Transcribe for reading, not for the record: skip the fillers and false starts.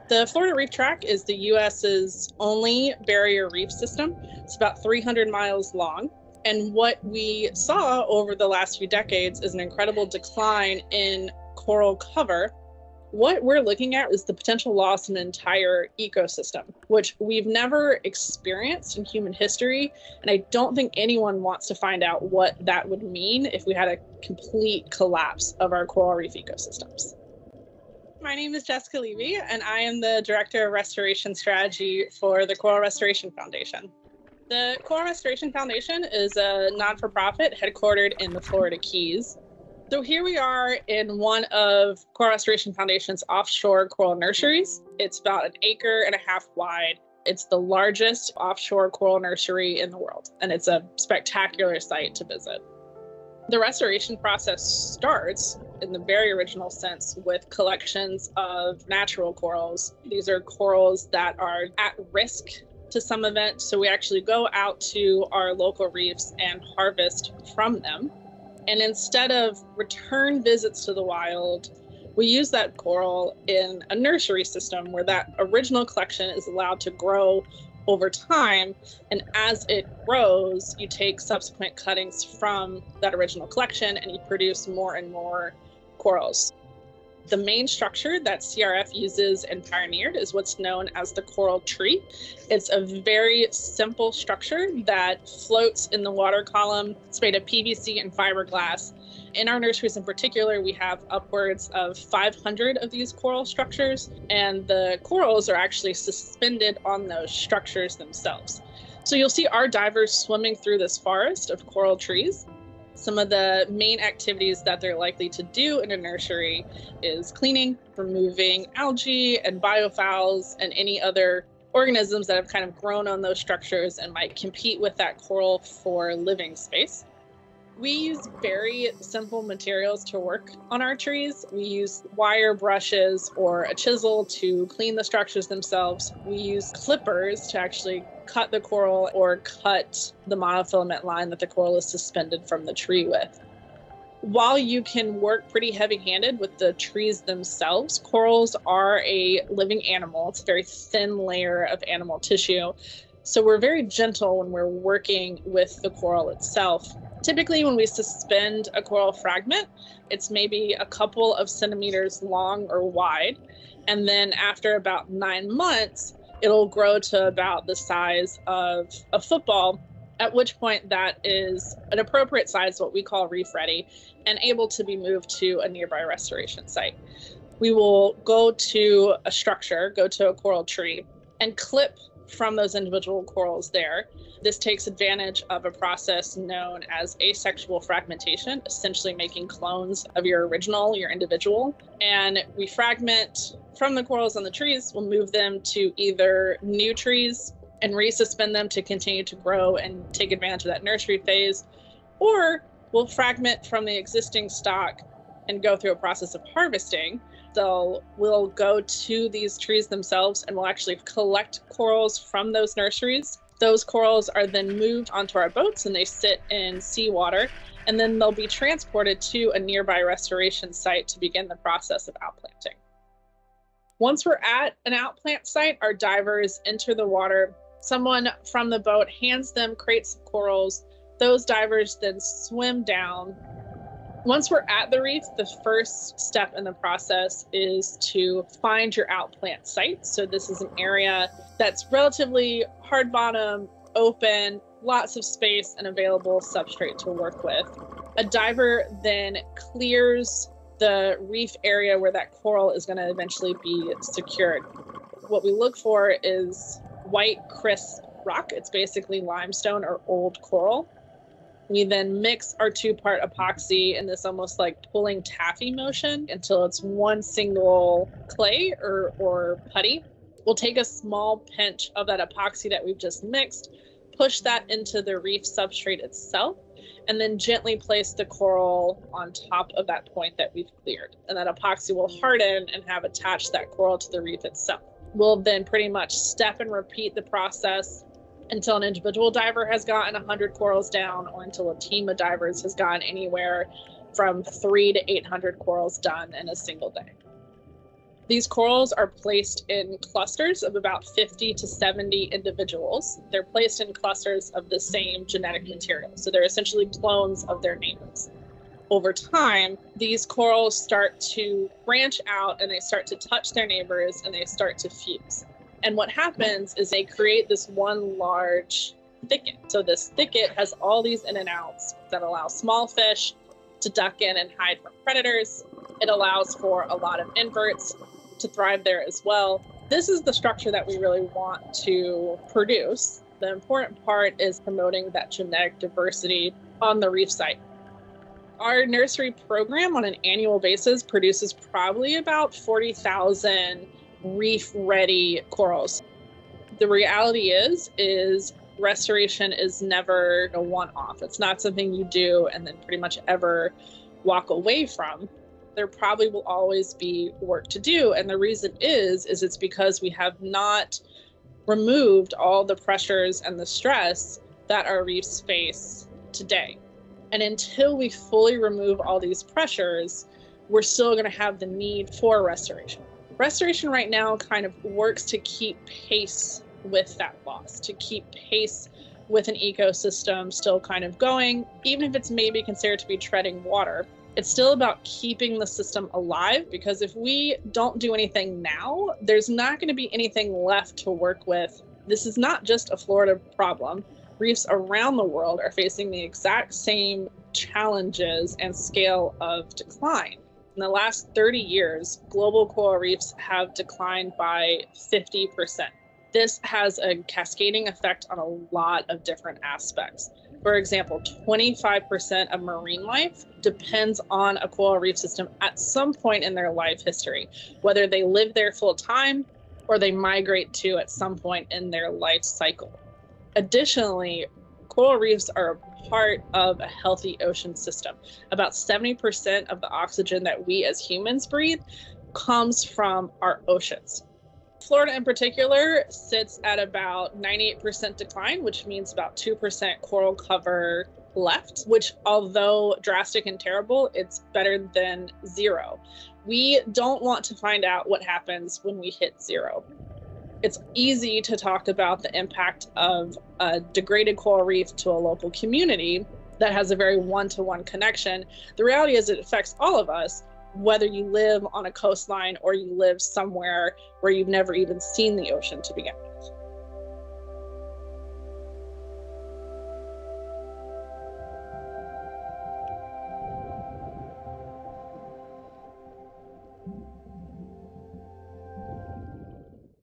The Florida Reef Tract is the US's only barrier reef system. It's about 300 miles long. And what we saw over the last few decades is an incredible decline in coral cover. What we're looking at is the potential loss of an entire ecosystem, which we've never experienced in human history. And I don't think anyone wants to find out what that would mean if we had a complete collapse of our coral reef ecosystems. My name is Jessica Levy, and I am the Director of Restoration Strategy for the Coral Restoration Foundation. The Coral Restoration Foundation is a non-for-profit headquartered in the Florida Keys. So here we are in one of Coral Restoration Foundation's offshore coral nurseries. It's about 1.5 acres wide. It's the largest offshore coral nursery in the world, and it's a spectacular site to visit. The restoration process starts, in the very original sense, with collections of natural corals. These are corals that are at risk to some event, so we actually go out to our local reefs and harvest from them. And instead of return visits to the wild, we use that coral in a nursery system where that original collection is allowed to grow over time. And as it grows, you take subsequent cuttings from that original collection and you produce more and more corals. The main structure that CRF uses and pioneered is what's known as the coral tree. It's a very simple structure that floats in the water column. It's made of PVC and fiberglass. In our nurseries in particular, we have upwards of 500 of these coral structures, and the corals are actually suspended on those structures themselves. So you'll see our divers swimming through this forest of coral trees. Some of the main activities that they're likely to do in a nursery is cleaning, removing algae and biofouls and any other organisms that have kind of grown on those structures and might compete with that coral for living space. We use very simple materials to work on our trees. We use wire brushes or a chisel to clean the structures themselves. We use clippers to actually cut the coral or cut the monofilament line that the coral is suspended from the tree with. While you can work pretty heavy-handed with the trees themselves, corals are a living animal. It's a very thin layer of animal tissue. So we're very gentle when we're working with the coral itself. Typically, when we suspend a coral fragment, it's maybe a couple of centimeters long or wide. And then after about 9 months, it'll grow to about the size of a football, at which point that is an appropriate size, what we call reef ready, and able to be moved to a nearby restoration site. We will go to a structure, go to a coral tree, and clip from those individual corals there. This takes advantage of a process known as asexual fragmentation, essentially making clones of your original, your individual. And we fragment from the corals on the trees. We'll move them to either new trees and resuspend them to continue to grow and take advantage of that nursery phase, or we'll fragment from the existing stock and go through a process of harvesting. So we'll go to these trees themselves and we'll actually collect corals from those nurseries. Those corals are then moved onto our boats and they sit in seawater, and then they'll be transported to a nearby restoration site to begin the process of outplanting. Once we're at an outplant site, our divers enter the water. Someone from the boat hands them crates of corals. Those divers then swim down. Once we're at the reef, the first step in the process is to find your outplant site. So this is an area that's relatively hard bottom, open, lots of space and available substrate to work with. A diver then clears the reef area where that coral is going to eventually be secured. What we look for is white, crisp rock. It's basically limestone or old coral. We then mix our 2-part epoxy in this almost like pulling taffy motion until it's one single clay or putty. We'll take a small pinch of that epoxy that we've just mixed, push that into the reef substrate itself, and then gently place the coral on top of that point that we've cleared. And that epoxy will harden and have attached that coral to the reef itself. We'll then pretty much step and repeat the process until an individual diver has gotten 100 corals down, or until a team of divers has gotten anywhere from 300 to 800 corals done in a single day. These corals are placed in clusters of about 50 to 70 individuals. They're placed in clusters of the same genetic material. So they're essentially clones of their neighbors. Over time, these corals start to branch out and they start to touch their neighbors and they start to fuse. And what happens is they create this one large thicket. So this thicket has all these in and outs that allow small fish to duck in and hide from predators. It allows for a lot of inverts to thrive there as well. This is the structure that we really want to produce. The important part is promoting that genetic diversity on the reef site. Our nursery program on an annual basis produces probably about 40,000 reef-ready corals. The reality is restoration is never a one-off. It's not something you do and then pretty much ever walk away from. There probably will always be work to do, and the reason is it's because we have not removed all the pressures and the stress that our reefs face today. And until we fully remove all these pressures, we're still going to have the need for restoration. Restoration right now kind of works to keep pace with that loss, to keep pace with an ecosystem still kind of going, even if it's maybe considered to be treading water. It's still about keeping the system alive, because if we don't do anything now, there's not going to be anything left to work with. This is not just a Florida problem. Reefs around the world are facing the exact same challenges and scale of decline. In the last 30 years, global coral reefs have declined by 50%. This has a cascading effect on a lot of different aspects. For example, 25% of marine life depends on a coral reef system at some point in their life history, whether they live there full time or they migrate to at some point in their life cycle. Additionally, coral reefs are a part of a healthy ocean system. About 70% of the oxygen that we as humans breathe comes from our oceans. Florida in particular sits at about 98% decline, which means about 2% coral cover left, which although drastic and terrible, it's better than zero. We don't want to find out what happens when we hit zero. It's easy to talk about the impact of a degraded coral reef to a local community that has a very one-to-one connection. The reality is it affects all of us, whether you live on a coastline or you live somewhere where you've never even seen the ocean to begin with.